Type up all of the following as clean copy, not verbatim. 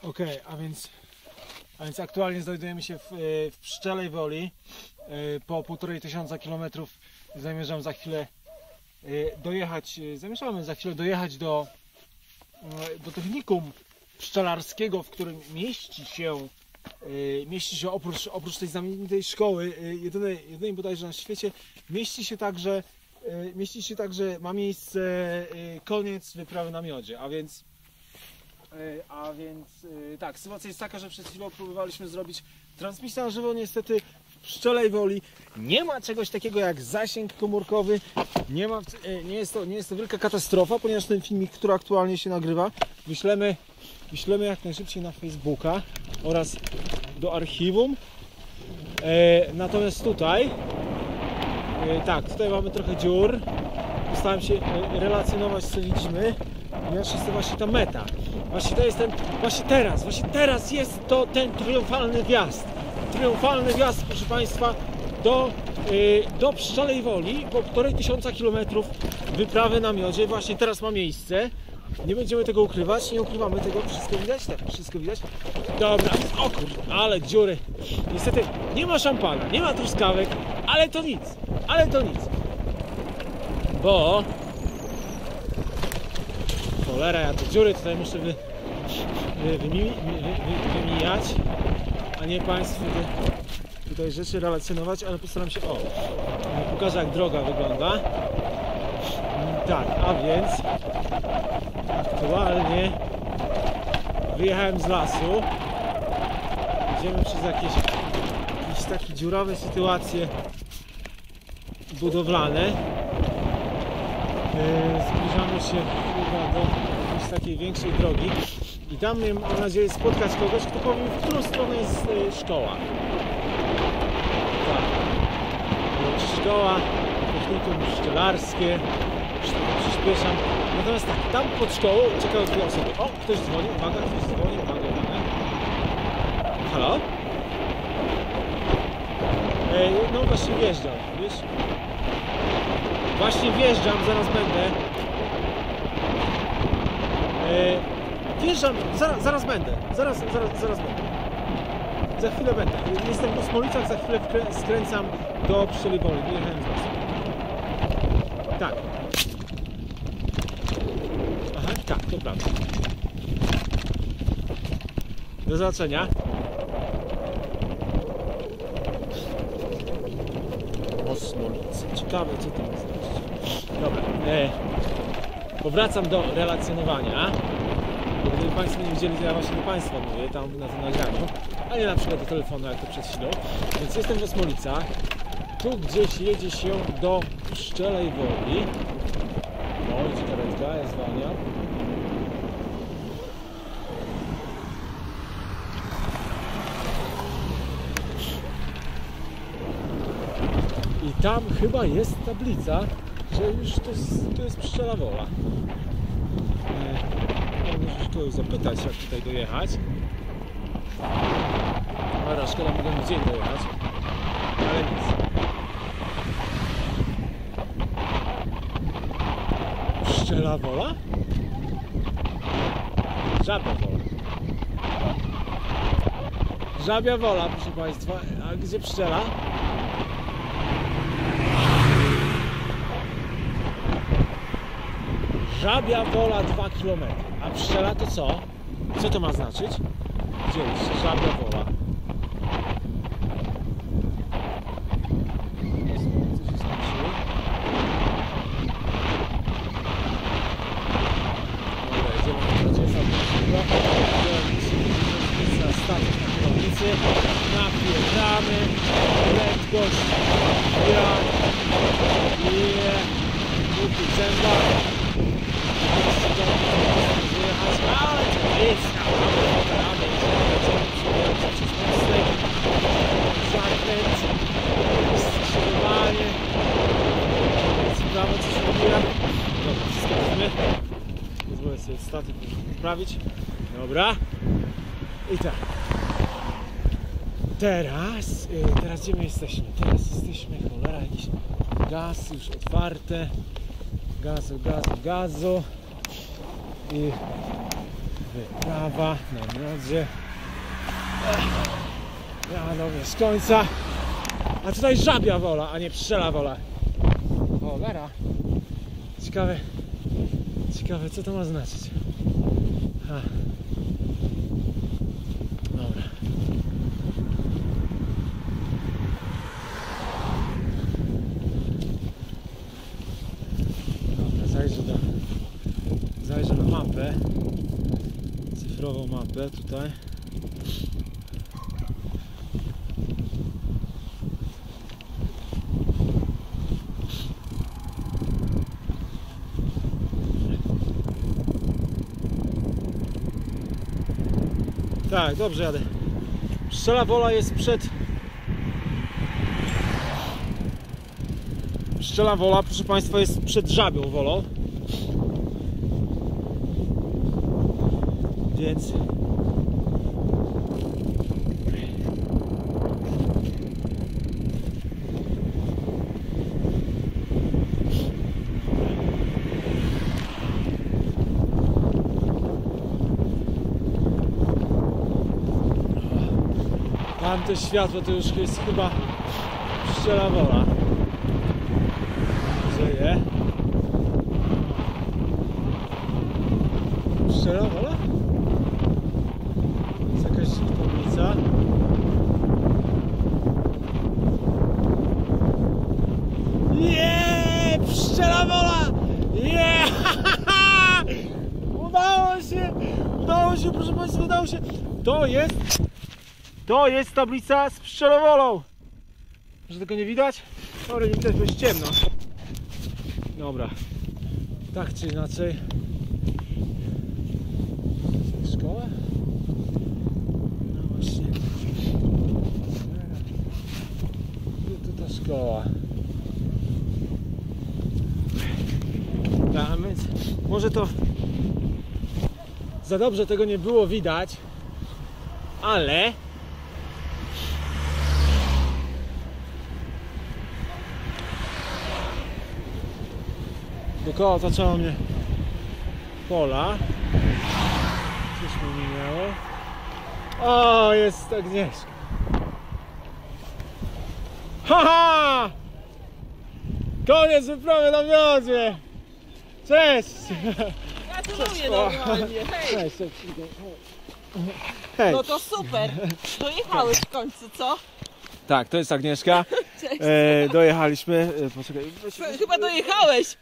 Okej, a więc aktualnie znajdujemy się w Pszczelej Woli. Po 1500 km zamierzamy za chwilę dojechać do technikum pszczelarskiego, w którym mieści się oprócz tej znamienitej szkoły, jedynej bodajże na świecie, ma miejsce koniec wyprawy na miodzie, a więc tak, sytuacja jest taka, że przed chwilą próbowaliśmy zrobić transmisję na żywo. Niestety w Pszczelej Woli nie ma czegoś takiego jak zasięg komórkowy. Nie jest to wielka katastrofa, ponieważ ten filmik, który aktualnie się nagrywa, wyślemy jak najszybciej na Facebooka oraz do archiwum. Natomiast tutaj mamy trochę dziur. Postaram się relacjonować, co widzimy, ponieważ jest to właśnie ta meta. Właśnie teraz jest to ten triumfalny wjazd. Triumfalny wjazd, proszę Państwa, do Pszczelej Woli, po 1500 km wyprawy na miodzie. Właśnie teraz ma miejsce. Nie będziemy tego ukrywać, nie ukrywamy tego. Wszystko widać? Tak, wszystko widać. Dobra, o kurde, ale dziury. Niestety nie ma szampana, nie ma truskawek, ale to nic. Bo cholera, ja te dziury tutaj muszę wymijać, a nie Państwu tutaj rzeczy relacjonować, ale postaram się, pokażę, jak droga wygląda. Tak, a więc aktualnie wyjechałem z lasu. Idziemy przez jakieś takie dziurawe sytuacje budowlane. Zbliżamy się chyba do jakiejś takiej większej drogi i tam mam nadzieję spotkać kogoś, kto powie, w którą stronę jest szkoła. Tak. Szkoła, technikum pszczelarskie, przyspieszam. Natomiast tak, tam pod szkołą czekają dwie osoby. O, ktoś dzwoni, uwaga, uwaga. Halo? No właśnie wjeżdżam, wiesz? Właśnie wjeżdżam, zaraz będę. Wjeżdżam, zaraz będę. Zaraz będę. Za chwilę będę. Jestem po Smolicach, za chwilę skręcam do Pszczelej Woli. Wyjechałem z lasu. Tak. Aha, tak, to prawda. Do zobaczenia. O Smolicy. Ciekawe, co to jest. Dobra. Powracam do relacjonowania. Bo gdyby Państwo nie widzieli, to ja właśnie do Państwa mówię tam na tym nagraniu, a nie na przykład do telefonu, jak to przed chwilą. Więc jestem w Osmolicach. Tu gdzieś jedzie się do Pszczelej Woli. O, idzie karetka, ja zwalniam. I tam chyba jest tablica, że już to jest Pszczela Wola. Muszę kogoś zapytać, jak tutaj dojechać. Dobra, szkoda, mogę w dzień dojechać, ale nic. Pszczela Wola? Żabia Wola. Żabia Wola, proszę Państwa. A gdzie Pszczela? Żabia Wola 2 km. A Pszczela to co? Co to ma znaczyć? Gdzie jest Żabia Wola? Co się znaczy? Dobra, idziemy na statek na kierownicy. Napierdamy. Prędkość. Buty zęba. Ale to jest zakręt, skrzyżowanie, prawo, co się robiła. Dobra, wszystko weźmy. Pozwolę sobie statyk poprawić. Dobra. I tak. Teraz gdzie my jesteśmy? Teraz jesteśmy, cholera, jakiś gaz już otwarte. Gazu. I Wyprawa na miodzie. Jadowie z końca. A tutaj żabia wola, a nie pszczela wola. Cholera. Ciekawe co to ma znaczyć. Dobra. Dobra, zajrzę na mapę. Cyfrową mapę tutaj. Tak, dobrze jadę. Pszczela wola jest przed... Pszczela wola, proszę Państwa, jest przed żabią wolą. Więc... Tam to światło to już jest chyba pszczela wola. Żyje. Pszczela wola? Jest jakaś tablica. Nie, pszczela wola! Nie! Udało się, proszę Państwa, udało się. To jest tablica z pszczelowolą. Może tego nie widać? Sorry, nie widać, bo jest ciemno. Dobra. Tak czy inaczej. Szkoła? No właśnie. Tu ta szkoła. A więc może to za dobrze tego nie było widać, ale dookoła otaczało mnie pola. Coś mi minęło. O, jest Agnieszka. Haha! Koniec wyprawy na miodzie! Cześć! Gratuluję normalnie, hej! Cześć. Hej! No to super! Dojechałeś w końcu, co? Tak, to jest Agnieszka. Cześć! Dojechaliśmy. Poczekaj. Chyba dojechałeś!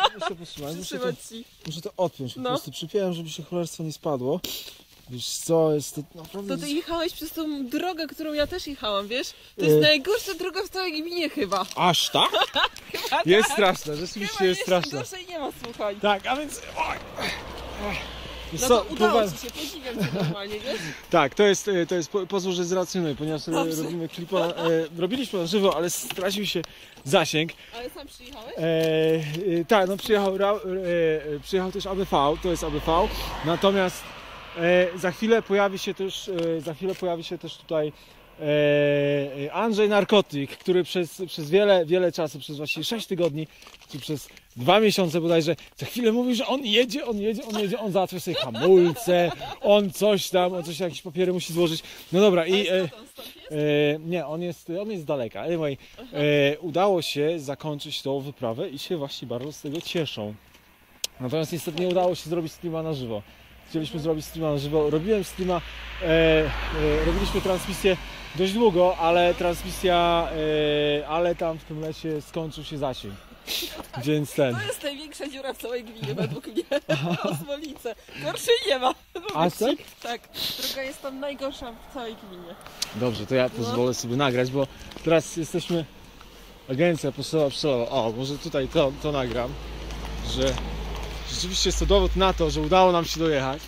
Muszę to odpiąć. Po No. prostu przypiąłem, żeby się cholerstwo nie spadło. Wiesz co, jest to naprawdę... To ty jechałeś przez tą drogę, którą ja też jechałam, wiesz? To jest najgorsza droga w całej gminie chyba. Aż tak? Chyba Jest tak. straszna, rzeczywiście Chyba jest straszna. gorszej nie ma, słuchaj. Tak, a więc... Wiesz No co, to udało próba- ci się, podziwiam cię normalnie, wiesz? Tak, to jest pozór, że z racyny, ponieważ Dobrze. robimy klipa, robiliśmy na żywo, ale stracił się zasięg. Ale sam przyjechałeś? Tak, no przyjechał też ABV, to jest ABV, natomiast za chwilę pojawi się też tutaj Andrzej Narkotyk, który przez wiele czasu, przez właściwie 6 tygodni, czy przez 2 miesiące bodajże, za chwilę mówił, że on jedzie, on załatwia sobie hamulce, on coś jakieś papiery musi złożyć. No dobra, i nie, on jest z daleka. Anyway, udało się zakończyć tą wyprawę i się właśnie bardzo z tego cieszą. Natomiast niestety nie udało się zrobić streama na żywo. Chcieliśmy zrobić streama na żywo. Robiłem streama, robiliśmy transmisję dość długo, ale ale tam w tym lesie skończył się zasięg. Więc To jest największa dziura w całej gminie według mnie. Pozwolice. Gorszej nie ma. A tak? Tak. Droga jest tam najgorsza w całej gminie. Dobrze, to ja pozwolę sobie nagrać, bo teraz jesteśmy agencja pszczelowa. O, może tutaj to nagram, że rzeczywiście jest to dowód na to, że udało nam się dojechać.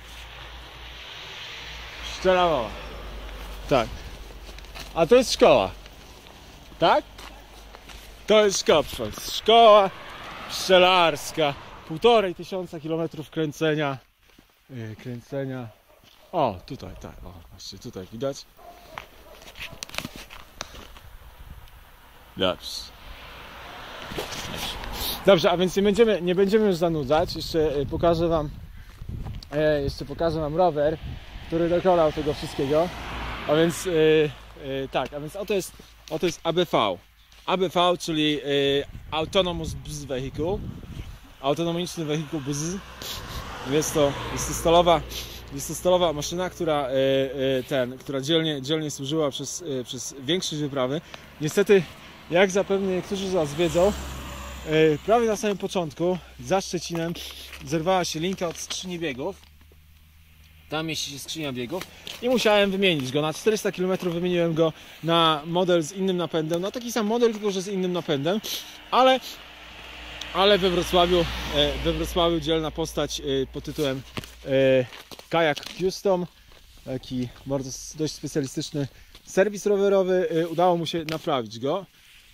Pszczela woła. Tak. A to jest szkoła. Tak? To jest szkoła, proszę Państwa. Szkoła pszczelarska. 1500 kilometrów kręcenia. O, tutaj, tak. O, właśnie tutaj widać. Dobrze, a więc nie będziemy już zanudzać. Jeszcze pokażę Wam jeszcze pokażę wam rower, który dokonał tego wszystkiego. A więc tak, a więc oto jest ABV. ABV, czyli Autonomous Bus Vehicle. Autonomiczny wehikuł bus. Jest to stalowa maszyna, która dzielnie służyła przez większość wyprawy. Niestety, jak zapewne niektórzy z was wiedzą, prawie na samym początku za Szczecinem zerwała się linka od skrzyni biegów. Tam mieści się skrzynia biegów i musiałem wymienić go. Na 400 km wymieniłem go na model z innym napędem. No taki sam model, tylko że z innym napędem. Ale we Wrocławiu dzielna postać pod tytułem Kajak Custom. Taki dość specjalistyczny serwis rowerowy. Udało mu się naprawić go.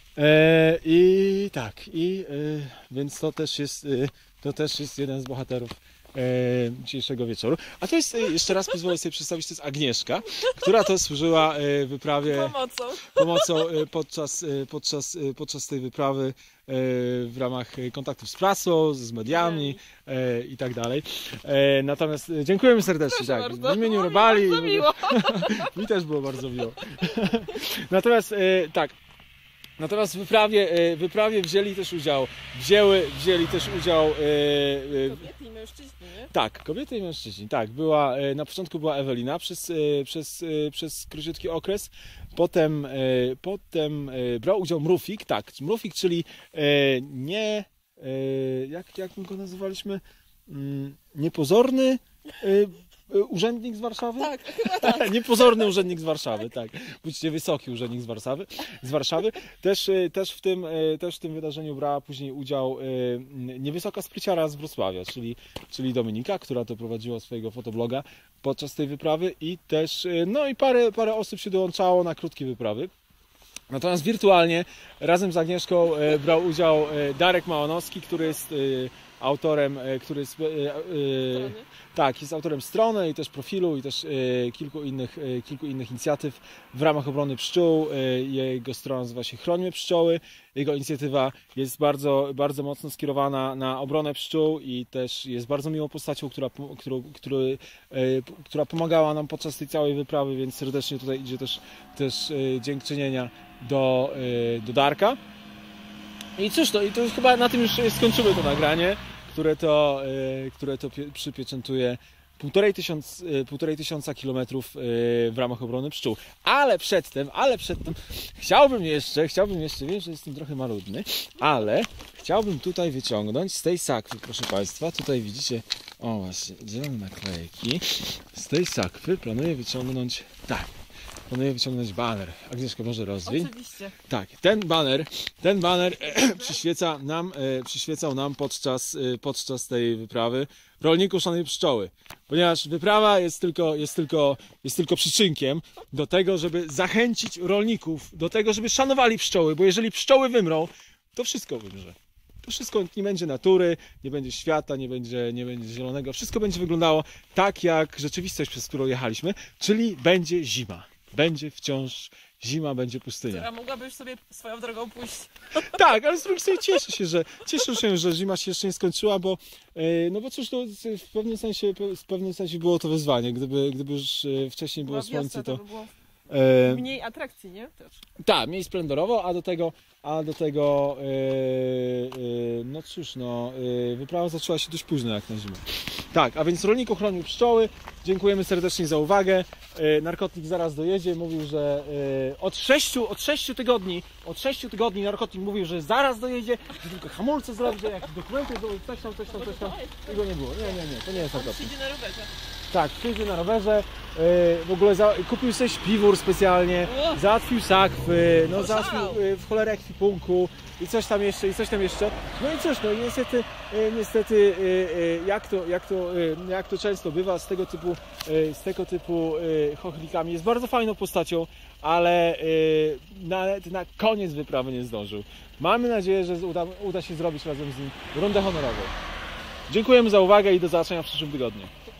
Więc to też jest jeden z bohaterów dzisiejszego wieczoru. A to jest, jeszcze raz pozwolę sobie przedstawić, to jest Agnieszka, która to służyła wyprawie pomocą podczas tej wyprawy w ramach kontaktów z prasą, z mediami i tak dalej. Natomiast dziękujemy serdecznie. Tak, w imieniu Robali. Mi też było bardzo miło. Natomiast Natomiast w wyprawie wzięli też udział kobiety i mężczyźni, nie? Tak, kobiety i mężczyźni. Tak, na początku była Ewelina przez króciutki okres. Potem brał udział Mrufik, tak, Mrufik, czyli jak my go nazywaliśmy? Niepozorny urzędnik z Warszawy? Tak, chyba tak. Niepozorny urzędnik z Warszawy, tak. Budźcie wysoki urzędnik z Warszawy. Też w tym wydarzeniu brała później udział niewysoka spryciara z Wrocławia, czyli Dominika, która to prowadziła swojego fotobloga podczas tej wyprawy i też, no i parę osób się dołączało na krótkie wyprawy. Natomiast wirtualnie razem z Agnieszką brał udział Darek Małanowski, który jest autorem, jest autorem strony i też profilu i też kilku innych inicjatyw w ramach obrony pszczół. Jego strona nazywa się Chrońmy Pszczoły. Jego inicjatywa jest bardzo, bardzo mocno skierowana na obronę pszczół i też jest bardzo miłą postacią, która pomagała nam podczas tej całej wyprawy, więc serdecznie tutaj idzie też dziękczynienia do Darka. I cóż, i to chyba na tym już skończymy to nagranie, które to przypieczętuje 1500 kilometrów w ramach obrony pszczół. Ale przedtem chciałbym jeszcze, wiem, że jestem trochę marudny, ale chciałbym tutaj wyciągnąć z tej sakwy, proszę Państwa, tutaj widzicie, o właśnie, zielone naklejki, z tej sakwy planuję wyciągnąć baner. Agnieszka, może rozwiń. Oczywiście. Tak, ten baner przyświecał nam podczas tej wyprawy. Rolniku, szanowni pszczoły, ponieważ wyprawa jest tylko przyczynkiem do tego, żeby zachęcić rolników do tego, żeby szanowali pszczoły, bo jeżeli pszczoły wymrą, to wszystko wymrze. To wszystko, nie będzie natury, nie będzie świata, nie będzie zielonego. Wszystko będzie wyglądało tak, jak rzeczywistość, przez którą jechaliśmy, czyli będzie zima. Będzie wciąż zima, będzie pustynia. A mogłabyś sobie swoją drogą pójść. Tak, ale z drugiej strony cieszę się, że zima się jeszcze nie skończyła, bo cóż, w pewnym sensie było to wyzwanie. Gdyby już wcześniej było słońce, to... by było mniej atrakcji, nie? Też. Tak, mniej splendorowo, a do tego wyprawa zaczęła się dość późno jak na zimę. Tak, a więc rolniku chronił pszczoły. Dziękujemy serdecznie za uwagę. Narkotnik zaraz dojedzie. Mówił, że od 6 tygodni narkotnik mówił, że zaraz dojedzie, że tylko hamulce zrobi, że jakieś dokumenty, coś tam. Tego nie było. Nie, to nie jest narkotnik. Przyjdzie na rowerze. Tak, przyjdzie na rowerze. W ogóle kupił sobie śpiwór specjalnie, załatwił sakwy, załatwił w cholerę ekwipunku i coś tam jeszcze. No i cóż, niestety jak to często bywa z tego typu chochlikami, jest bardzo fajną postacią, ale na koniec wyprawy nie zdążył. Mamy nadzieję, że uda się zrobić razem z nim rundę honorową. Dziękujemy za uwagę i do zobaczenia w przyszłym tygodniu.